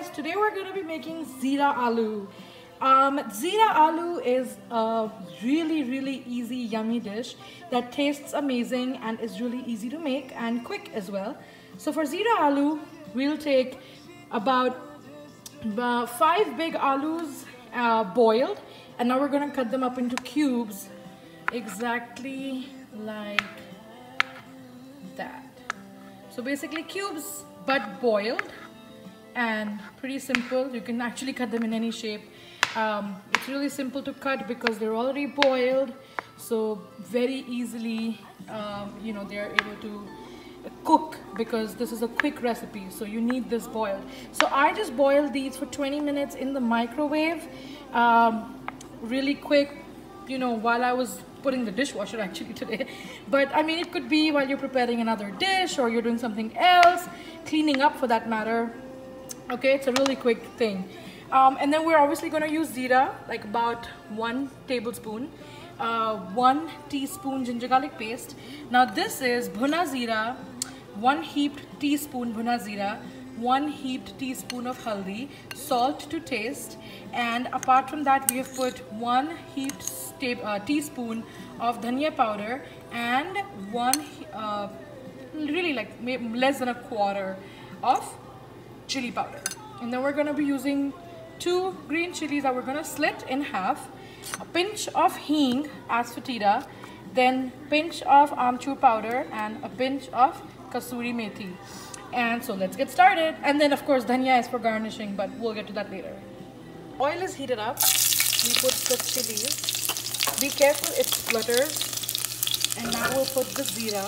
today we're going to be making Zeera aloo. Zeera aloo is a really easy yummy dish that tastes amazing and is really easy to make and quick as well. So for Zeera aloo, we'll take about 5 big aloos boiled, and now we're going to cut them up into cubes exactly like that. So basically cubes but boiled, and pretty simple. You can actually cut them in any shape. It's really simple to cut because they're already boiled, so very easily they're able to cook because this is a quick recipe, so you need this boiled. So I just boiled these for 20 minutes in the microwave, really quick, while I was putting the dishwasher actually today. But I mean, it could be while you're preparing another dish or you're doing something else, cleaning up for that matter. Okay, it's a really quick thing. And then we're obviously going to use Zeera, like about 1 tablespoon, 1 teaspoon ginger garlic paste. Now this is bhuna Zeera, 1 heaped teaspoon bhuna Zeera, 1 heaped teaspoon of haldi, salt to taste, and apart from that we have put 1 heaped teaspoon of dhania powder and 1 really like less than a quarter of chili powder. And then we're going to be using 2 green chilies that we're going to slit in half, a pinch of hing as fatida, then pinch of amchur powder and a pinch of kasuri methi. And so let's get started. And then of course dhania is for garnishing, but we'll get to that later. Oil is heated up. We put the chilies. Be careful it splutters. And now we'll put the Zeera.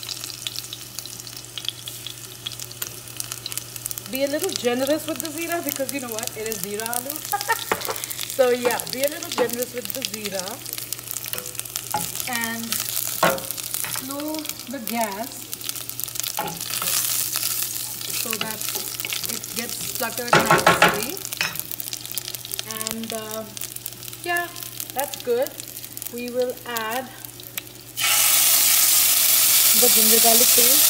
Be a little generous with the Zeera because you know what? It is Zeera aloo. So yeah, be a little generous with the Zeera. And slow the gas so that it gets sputtered nicely. And yeah, that's good. We will add the ginger garlic paste.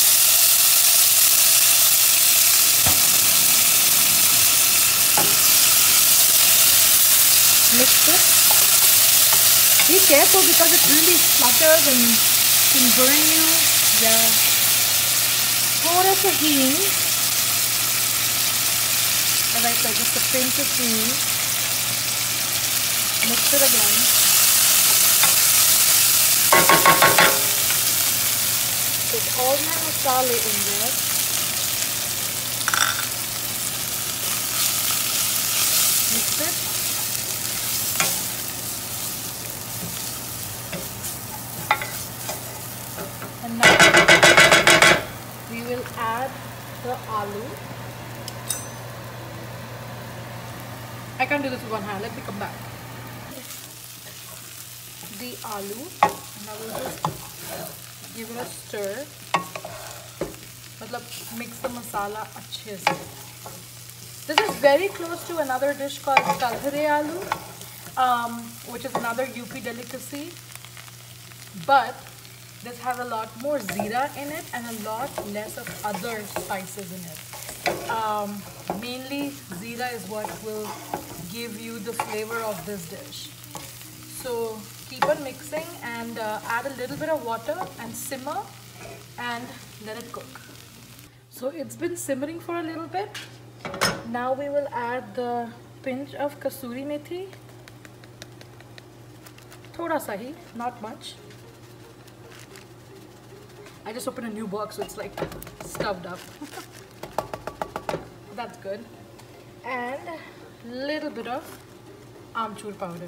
Mix it. Be careful because it really splutters and can burn you. Yeah. Thoda sa hing. As I said, just a pinch of hing. Mix it again. Put all my masala in there. Mix it. And now we will add the aloo. I can't do this with one hand. Let me come back. The aloo. Now we'll just give it a stir. Matlab mix the masala अच्छे से. This is very close to another dish called kalhare aloo, which is another UP delicacy, but this has a lot more Zeera in it and a lot less of other spices in it. Mainly Zeera is what will give you the flavor of this dish. So keep on mixing and add a little bit of water and simmer and let it cook. So it's been simmering for a little bit. Now we will add the pinch of kasuri methi. Thoda sa hi, not much. I just opened a new box, so it's like stuffed up. That's good. And a little bit of amchur powder.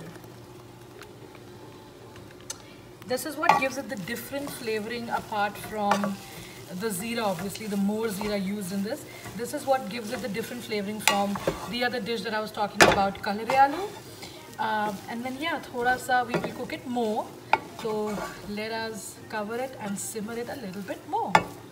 This is what gives it the different flavoring apart from the Zeera. Obviously, the more Zeera used in this. This is what gives it the different flavoring from the other dish that I was talking about, kalhare aloo. And then yeah, thoda sa we will cook it more. So let us cover it and simmer it a little bit more.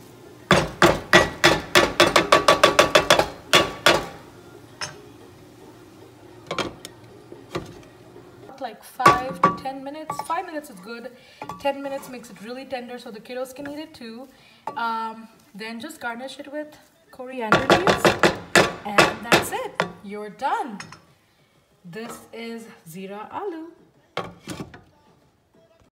Like 5 to 10 minutes. 5 minutes is good. 10 minutes makes it really tender so the kiddos can eat it too. Then just garnish it with coriander leaves and that's it. you're done. This is Zeera aloo.